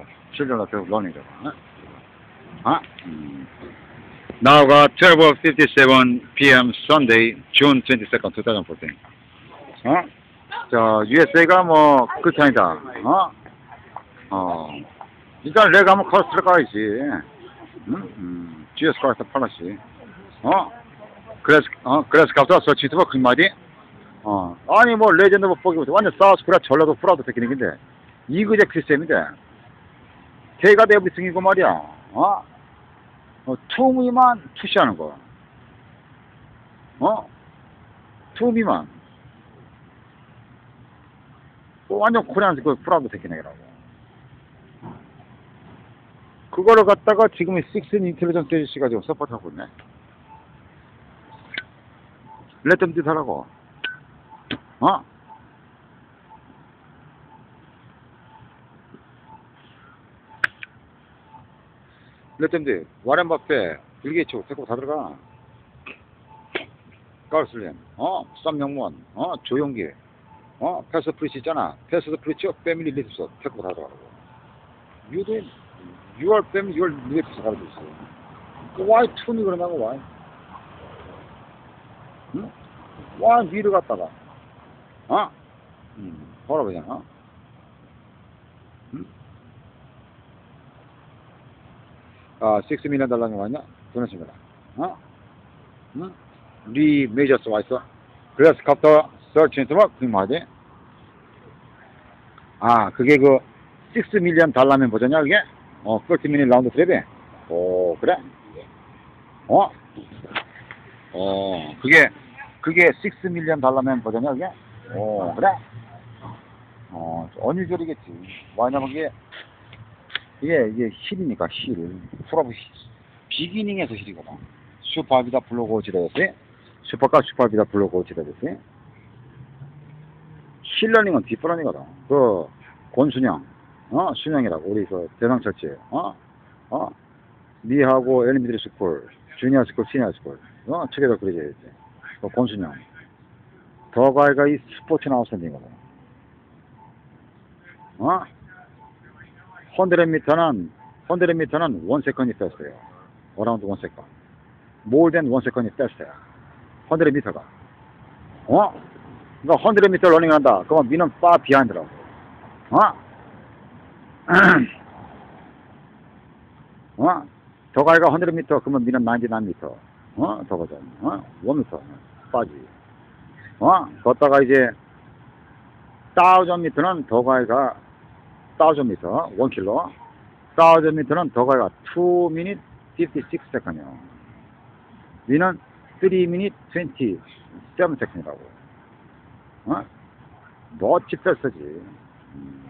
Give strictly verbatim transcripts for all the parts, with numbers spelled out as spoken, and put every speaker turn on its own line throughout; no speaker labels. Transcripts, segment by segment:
Children are still learning. Huh? Huh? Mm. Now, uh, twelve fifty-seven p m Sunday, June twenty-second, twenty fourteen. 어? 자, 유에스에이가 뭐, 극한이다. 어? 어. 일단 내가 한번 커스트를 가야지. 응? 음, 지에스 카스트 팔라시. 어? 그래서, 어, 그래서 갑자기 서치트버 그 말이, 어. 아니, 뭐, 레전드 뭐, 보기 완전 사우스 코리아 전라도 프라우드 테크닉인데, 이그제 크리스템인데, 걔가 데브리승이고 말이야. 어? 어, 투미만 투시하는 거. 어? 투미만. 어, 완전 코리안스 그 프라우드 테크닉이라고. 그거를 갖다가 지금 이 식슨 인텔리전스 에이지씨가 지금 서포트하고 있네. 레텀 듯하라고. 어? 레텀 듯. 와렌 바페, 빌 게이츠, 데리고 다 들어가. 가르슬린, 어? 쌈영무원, 어? 조용기, 어? 패스 프리치 있잖아. 패스 프리치, 패밀리 리드서, 데리고 다 들어가라고. 유도, 유월 패밀리, 유월 리드서 가르쳐 있어. 그 와이 투니 그러나고 와이. 응? 와, 위를 갖다가, 어? 음, 뭐라 그러냐, 어? 응? 아, 육 밀리언 달러는 왔냐? 보냈습니다. 어? 응? 리 메이저스 와있어. 그래서 갑자기 서치 인터뷰, 그게 뭐지? 아, 그게 그, 육 밀리언 달러면 버전이야, 그게? 어, 삼십 미닛 라운드 트랩이? 오, 그래? 어? 어, 그게, 그게 육 밀리언 달러면 버전이야, 그게? 오, 그래? 어, 어뉴절이겠지. 뭐냐면 그게, 이게, 이게 힐이니까, 힐. 프로브 비기닝에서 힐이거든. 슈퍼비다 블로그 지대였지? 슈퍼카 슈퍼비다 블로그 지대였지? 힐러닝은 뒷부러니거든. 그, 권순영, 어? 순영이라고. 우리 그, 대상철치, 어? 어? 니하고 엘리미드리 스쿨, 주니어 스쿨, 시니어 스쿨, 어? 책에도 그려져 있지. 그, 권순영. 더가이가 이 스포츠 나우스탠딩이거든. 어? 백 미터는, 백 미터는 원 세컨이 패스예요. 어라운드 원 세컨. more than 원 세컨이 패스야. 백 미터가. 어? 그러니까 백 미터 러닝 한다. 그러면 미는 far behind라고. 어? 어? 더가이가 백 미터, 그러면 미는 구십구 미터. 어? 더 가자. 어? 일 미터. 빠지. 어? 걷다가 이제, 일 미터는 더가이가 일 미터, 일 킬로. 일 미터는 더가이가 이 미닛 오십육 세컨이요. 미는 삼 미닛 이십칠 세컨이라고. 어? 멋지 패스지. 음.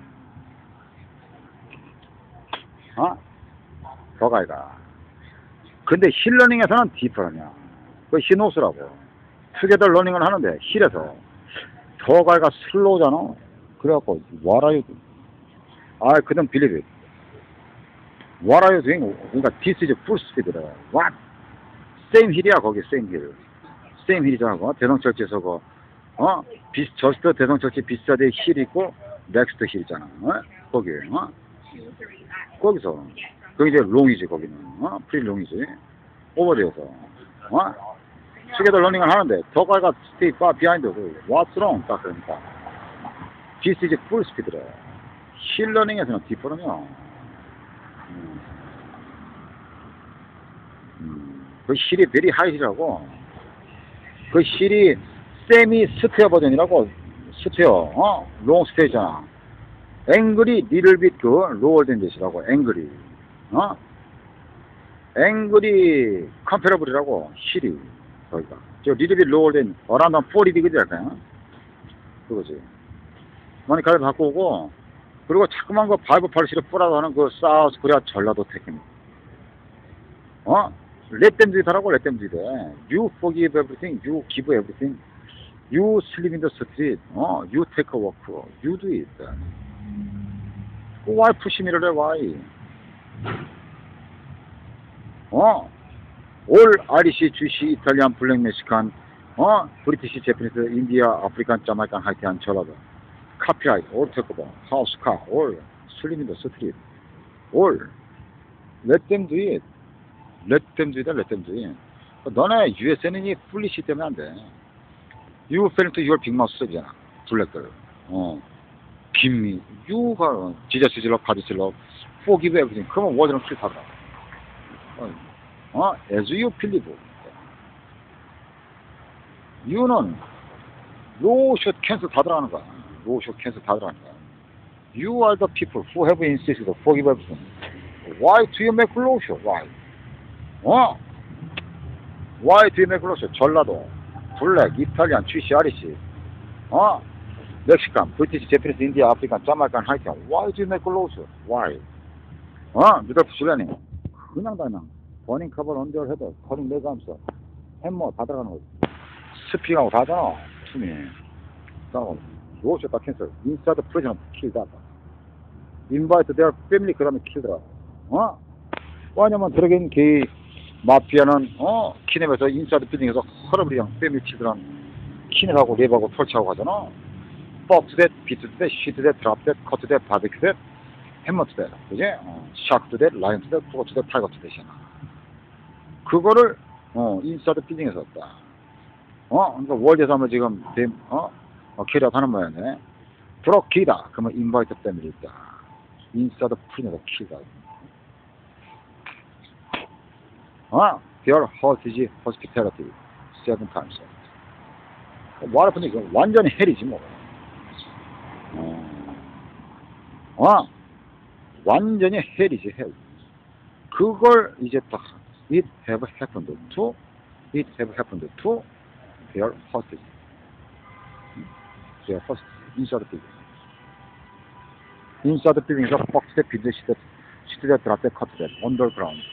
어? 더가이가. 근데 힐 러닝에서는 디퍼러냐. 그 힐노스라고. 투게더 러닝을 하는데 힐에서 더가이가 슬로우잖아. 그래갖고 what are you doing? I couldn't believe it. What are you doing? 그러니까 this is full speed래. What? same 힐이야 거기 same 힐. same 힐이잖아. 그 대성철치에서 그 어? 비, 저스트 대성철치 비슷하게 힐 있고 넥스트 힐 있잖아. 어? 거기. 어? 거기서. 거기 이제 롱이지 거기는. 어? 프리 롱이지. 오버데에서. 어? 투게더 러닝을 하는데 더가이가 스테이 파 비하인드. What's wrong? 딱 그러니까. This is full speed래. 힐 러닝에서는 뒷부러냐. 음. 음. 그 힐이 베리 하이라고. 그 힐이 세미 스퀘어 버전이라고. 스퀘어, 어? 롱 스테이잖아. 앵그리 리틀 빛 그 로어 된 데시라고. 앵그리. 어? 앵그리 컴패러블이라고. 힐이. 거기가. 저 리틀 빛 로어 된 어라운드 사십 디그리 할까요? 그거지. 많이 가서 갖고 오고. 그리고 자꾸만 그 바이브 팔십을 뿌라고 하는 그 사우스 코리아 전라도 테크닉. 어? Let them do it 하라고, let them do it. You forgive everything, you give everything. You sleep in the street, 어? You take a walk, you do it. Why push me, why? 어? All Irish, Jewish, Italian, Black, Mexican, 어? British, Japanese, India, African, Jamaican, Haitian, 전라도. 카피라이트, all take about, house car, all sleep in the street. All. Let them do it. Let them do it. Let them do it. 너네 유에스엔이 풀리시 때문에 안 돼. You fell into your big mouth 잖아. 블랙들. 어. 김미. You가 Jesus is love, God is love, forgive everything. 그러면 워드는 필요하더라. 어. 어. As you believe. You는 로숏 캔슬 다 들어가는 거야. 로숏 캔슬 다 들어가는 거야. You are the people who have insisted to forgive everything. Why do you make lotion? Why? 어? Why do you make lotion? 전라도, 블랙, 이탈리안, 취시, 아리시, 어? 멕시칸, 브리티시, 제피니스, 인디아, 아프리칸, 자마이칸, 하이칸. Why do you make lotion? Why? 어? 루돌프 줄리아니. 그냥 다 그냥 버닝 커버 언제를 해도 커링 내가면서 햄머 다 들어가는 거지. 스피하고 다 하잖아. 춤이. 그다음 로션 다 캔슬. 인사이드 프리즌 킬다. 인바이트 their family 그 다음에 킬더라. 어? 왜냐면 들어간 게이 마피아는 어 키넵에서 인사이드 빌딩에서 허러브리랑 패밀리 치드랑 키넵하고 랩하고 털치하고 가잖아. 뻑투 댓, 비투 댓, 시트 댓, 드랍 댓, 커트 댓, 바비큐 댓, 햄머트 댓, 그지? 어, 샤크투 댓, 라이언투 댓, 포거투 댓, 타이거투 댓이잖아. 그거를 어 인사이드 빌딩에서 했다. 어 그러니까 월드에서 하면 지금 어, 어 캐리아웃 하는 모양이네. 브로키다. 그러면 인바이트 패밀리 있다. 인사이드 프리네가 키다. 어? Their hostage hospitality seven times. 와라프니 이거 완전히 헬이지 뭐. 어, 어? 완전히 헬이지 헬. 그걸 이제 딱 it have happened to it have happened to their hostage. their hostage inside the building. inside the building에서 박스대 비드 시대 시대 드랍대 커트대 언더그라운드.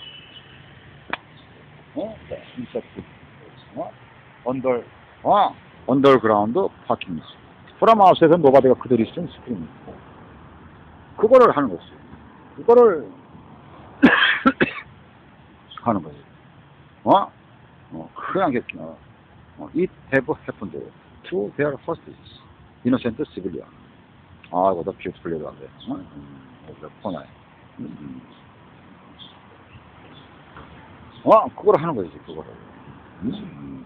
어? 네, 인사이드 어? 언더 어? 언더그라운드 파킹. 프라마우스에서 노바데가 그대로 있으면 스크린. 그거를 하는 거지. 그거를 하는 거지. 어? 어, 그냥 겠구나. 어, it have happened to their hostages, innocent civilian. 아, 이거 더 beautiful 얘기도 안 돼. 어? 음, 여기다 포나에. 음. 어? 그거를 하는 거지, 그거를. 음.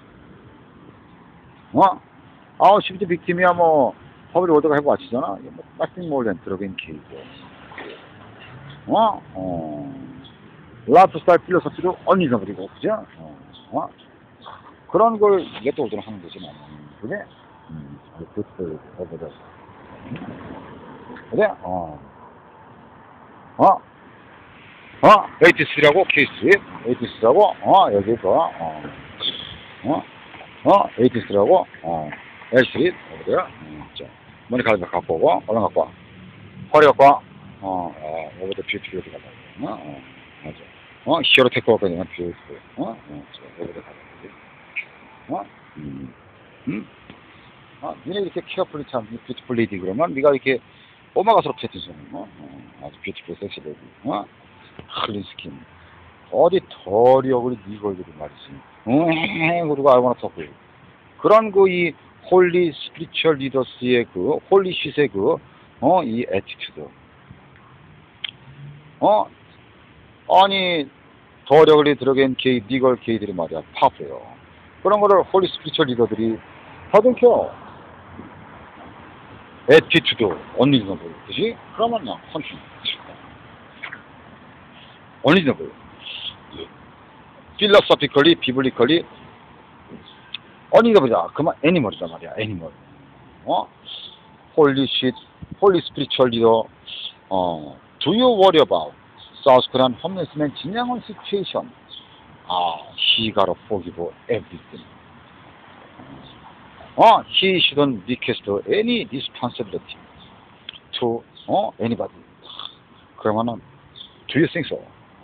어? 아우, 십지 빅팀이야, 뭐, 퍼블릭 월드가 해고 아치잖아? 뭐, nothing more than drug and case. 어? 어. 라이프스타일 필로소피도 언리저블이고, 그죠? 어. 어? 그런 걸 이게 또 오늘 하는 거지, 나는. 그래? 음, 굿을 해보자. 그래? 어. 어? 어? 에이티쓰리라고, 케이스. 에이티쓰리라고, 어, 여기 있어. 어. 어? 어? 에이티쓰리라고, 어. 엘쓰리, 어디야? 어, 자. 머리카락 갖고 오고, 얼른 갖고 와. 허리 갖고 와. 어, 어, 여기다 뷰티풀 여기 갖고 와. 어, 어, 맞아. 어, 히어로 테크 갖고 있는 뷰티풀. 어, 어, 자, 여기다 갖고 와. 어? 음. 음? 아, 니네 이렇게 케어풀리 참, 뷰티풀 레이디 그러면, 니가 이렇게 오마가스럽게 해주잖아. 어? 어, 아주 뷰티풀 섹시 레이디. 어? 클린 스킨. 어디 덜이 어글이 니 걸들이 말이지. 응, 그리고 알고나 섞고. 그런 그, 이, 홀리 스피리추얼 리더스의 그, 홀리 쉿의 그, 어, 이 애티튜드. 어? 아니, 덜이 어글이 들어간 게이, 니걸 게이들이 말이야. 파프예요. 그런 거를 홀리 스피리추얼 리더들이 다 들켜. 애티튜드, 언리즈너블. 그지? 그러면 그냥 컨팅. 언리즈너블. 필로소피컬리, 비블리컬리, 언리즈너블이다. 그만 애니멀이란 말이야, 애니멀. 어? 홀리 쉿, 홀리 스피리추얼 리더, 어, do you worry about South Korean homelessman 진양원 situation? 아, he gotta forgive everything. 어, he shouldn't request any responsibility to, 어, anybody. 그러면은, do you think so?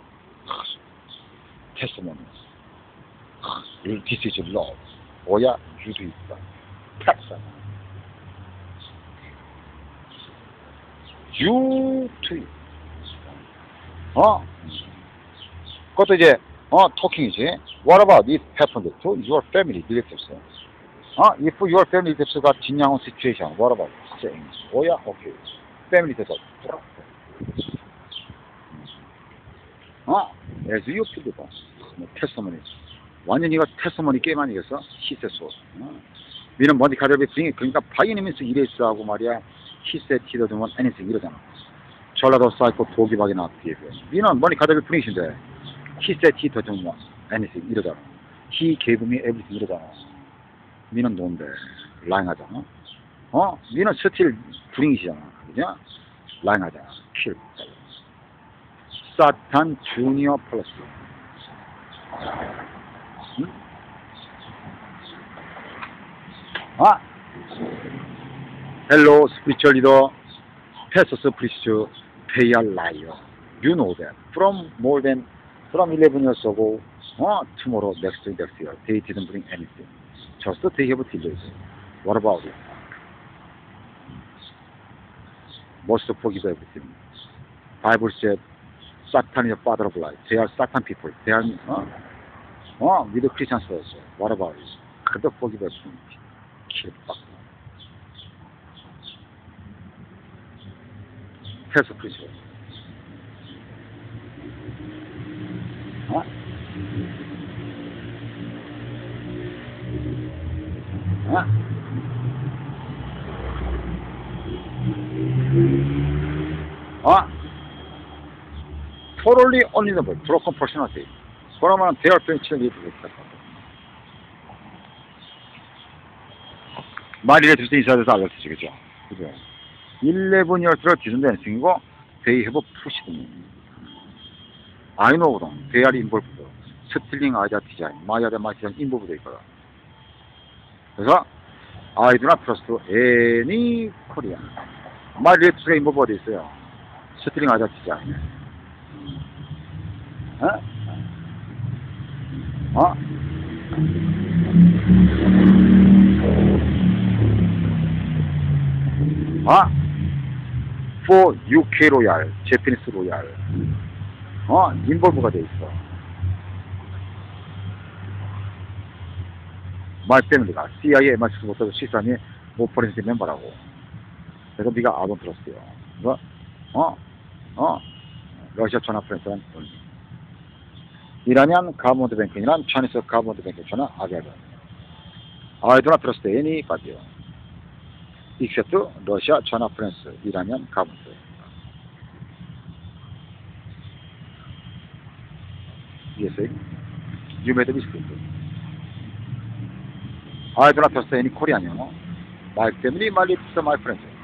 testimony. This is love. 뭐야? 유도 있다. 탁사. You to it. 어? 그것도 이제, 어, talking이지. What about it happened to your family relatives? 어? If your family relatives got 진양한 situation, what about saying? 뭐야? 오케이. family 대답. as you feel 봐. 뭐 테스머니. 완전 이거 테스머니 게임 아니겠어? 시세소. 어? 미는 먼디 가져비 bring 그러니까 by any means 이레스하고 말이야. he said he doesn't want anything 이러잖아. 전라도 사이코 도기박이나 비해서. 미는 먼디 가져비 bring인데 he said he doesn't want anything 이러잖아. he gave me everything 이러잖아. 미는 뭔데? 라잉 하잖아. 어? 미는 스틸 bring이잖아. 그죠? 라잉 하잖아. kill. 사탄 주니어 플러스. 응? 아? Hello, spiritual leader. Pastors, priests, they are liars. You know that. From more than, from eleven years ago, uh, tomorrow, next week, next year, they didn't bring anything. Just they have delays. What about it? Most forgive everything. Bible said, Satan is the father of lies. They are Satan people. They are, uh, uh, with the Christians also. What about it? Could they forgive everything? Kill fuck. Test of Christian. Huh? Huh? Huh? Totally unreasonable, broken personality. 그러면 they are doing children to get 말일에 들수 있어야 돼서 알렸지, 그죠? 그죠? eleven years를 기준되는 중이고, they have pushed me. I know them. They are involved. Stealing idea design. My idea, my design involved 돼 있거든. 그래서, I do not trust any Korean. My relatives involved 돼 있어요. Stealing idea design. 어? 어? 어? For 유케이 로얄, 제피니스 로얄, 어? 인볼브가 돼 있어. 마이 패밀리가 씨아이에이 엠아이 식스부터 십삼 위 오퍼레이션 멤버라고. 그래서 네가 아돈 들었어요. 그래서 어? 어? 러시아 전화 프렌스란 이라니안 가버먼트 뱅킹이란 차이니스 가버먼트 뱅킹 전화 아게가. I do not trust anybody. except Russia, China, France, Iranian government. Yes, sir. You made a mistake. I do not trust any Korean, you know. My family, my lips, my friends.